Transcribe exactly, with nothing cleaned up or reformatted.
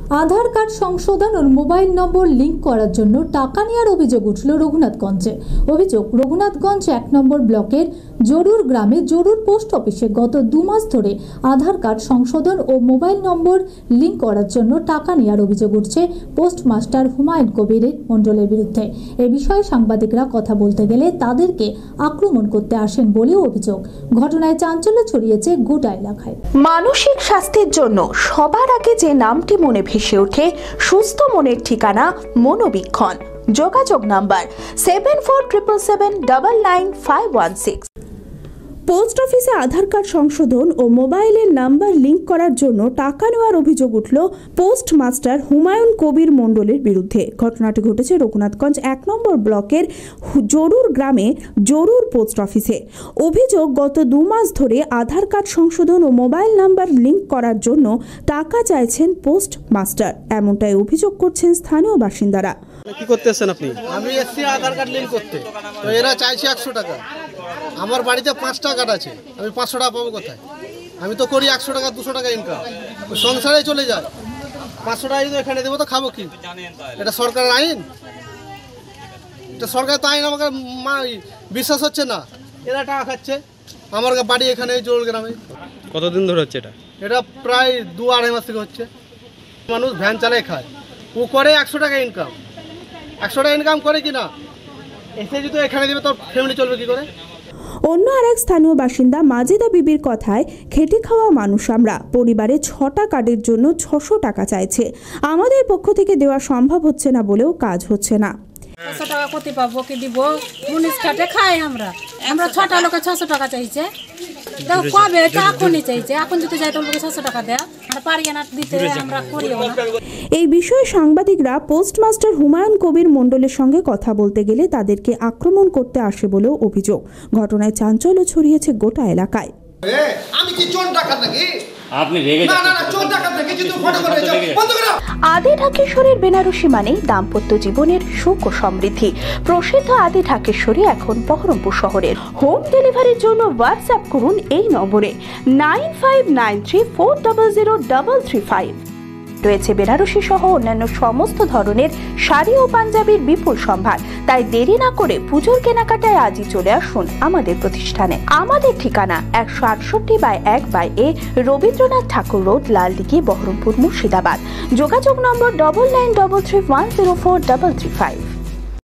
আধার card সংশোধন ও mobile নম্বর link করার জন্য টাকা নেওয়ার অভিযোগ উঠল রঘুনাথগঞ্জে। অভিযোগ, রঘুনাথগঞ্জ এক নম্বর ব্লকের জরুর গ্রামে জরুর পোস্ট অফিসে গত দু মাস ধরে আধার কার্ড সংশোধন ও মোবাইল নম্বর লিঙ্ক করার জন্য টাকা নেওয়ার অভিযোগ উঠছে পোস্টমাস্টার হুমায়ুন কবির মণ্ডলের বিরুদ্ধে। এ বিষয়ে সাংবাদিকরা কথা বলতে গেলে তাদেরকে আক্রমণ করতে আসেন বলেও অভিযোগ। ঘটনায় চাঞ্চল্য ছড়িয়েছে গোটা এলাকায়। মানসিক স্বাস্থ্যের জন্য সবার আগে যে নামটি মনে ভেসে ওঠে, সুস্থ মনের ঠিকানা মনোবীক্ষণ। যোগাযোগ number seven four triple seven double nine five one six. Post অফিসে আধার কার্ড সংশোধন ও মোবাইলের নাম্বার লিঙ্ক করার জন্য টাকা নেওয়ার অভিযোগ উঠল পোস্ট মাস্টার হুমায়ুন কবির মণ্ডলের বিরুদ্ধে। ঘটনাটি ঘটেছে রঘুনাথগঞ্জ এক নম্বর ব্লকের জরুর গ্রামে জরুর পোস্ট অফিসে। অভিযোগ, গত দু মাস ধরে আধার কার্ড সংশোধন ও মোবাইল নাম্বার লিঙ্ক করার জন্য টাকা চাইছেন পোস্ট মাস্টার, এমনটাই অভিযোগ করছেন স্থানীয় বাসিন্দারা। কি করতে আসছেন আপনি? আমি এসছি আধার কার্ড লিঙ্ক করতে, তো এরা চাইছে একশো টাকা। আমার বাড়িতে পাঁচটা কার্ড আছে, আমি পাঁচশো টাকা পাবো কোথায়? আমি তো করি একশো টাকা দুশো টাকা ইনকাম, সংসারে চলে যায়। পাঁচশো টাকা যদি এখানে দেবো তো খাবো কি? এটা সরকারের আইন, এটা সরকার তো আইন আমাকে বিশ্বাস হচ্ছে না। এরা টাকা খাচ্ছে। আমার বাড়ি এখানে জরুর গ্রামে। কতদিন ধরে হচ্ছে এটা? এটা প্রায় দু আড়াই মাস থেকে হচ্ছে। মানুষ ভ্যান চালায় খায়, ও করে একশো টাকা ইনকাম। একশো টাকা ইনকাম করে কি না, এসে যদি এখানে দেবে তো ফ্যামিলি চলবে কি করে? অন্য আরেক স্থানীয় বাসিন্দা মাজেদা বিবির কথায়, খেটে খাওয়া মানুষ আমরা, পরিবারে ছটা কার্ডের জন্য ছশো টাকা চাইছে। আমাদের পক্ষ থেকে দেওয়া সম্ভব হচ্ছে না বলেও কাজ হচ্ছে না। ছশো টাকা কোথায় পাবো, কি দিব? মুনিশ কাটে খাই আমরা আমরা ছটা লোকে ছশো টাকা চাইছে। দেখো কবে এখনই চাইছে, এখন যদি যাই তোমাকে ছশো টাকা দেয়, আমরা পারি না দিতে, আমরা করিও না। এই বিষয়ে সাংবাদিকরা পোস্টমাস্টার হুমায়ুন কবির মণ্ডলের সঙ্গে কথা বলতে গেলে তাদেরকে আক্রমণ করতে আসে বলেও অভিযোগ। ঘটনায় চাঞ্চল্য ছড়িয়েছে গোটা এলাকায়। আমি কি চোর ডাকাত নাকি? আপনি রেগে না না না, চোর ডাকাত নাকি? যদি ফটো করে যাও বন্ধ করো। আদি ঢাকেশ্বরীর বেনারসি মানেই দাম্পত্য জীবনের সুখ ও সমৃদ্ধি। প্রসিদ্ধ আদি ঢাকেশ্বরী এখন বহরমপুর শহরের। হোম ডেলিভারির জন্য হোয়াটসঅ্যাপ করুন এই নম্বরে nine five nine three four double zero double three five. রয়েছে বেনারসি সহ অন্যান্য সমস্ত ধরনের শাড়ি ও পাঞ্জাবির বিপুল সম্ভার। তাই দেরি না করে পুজোর কেনাকাটায় আজই চলে আসুন আমাদের প্রতিষ্ঠানে। আমাদের ঠিকানা একশো আটষট্টি বাই এক by A Rabindranath Thakur road, Laldighi, Baharampur, Murshidabad. যোগাযোগ নম্বর double nine double three one zero four double three five.